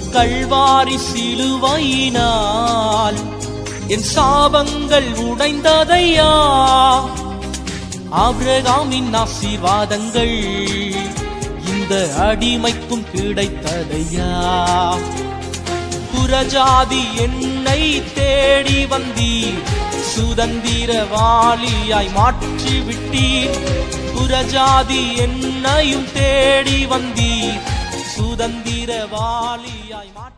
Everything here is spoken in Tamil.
கல்வாரி சிலுவையினால் என் சாபங்கள் உடைந்ததையா. ஆபிரகாமின் ஆசீர்வாதங்கள் இந்த அடிமைக்கும் கிடைத்ததையா. புறஜாதி என்னை தேடி வந்தீர், சுதந்திரவாளியாய் மாற்றி விட்டீர். புறஜாதி என்னையும் தேடி வந்தீர், சுதந்திரவாளியாய் மாற்றி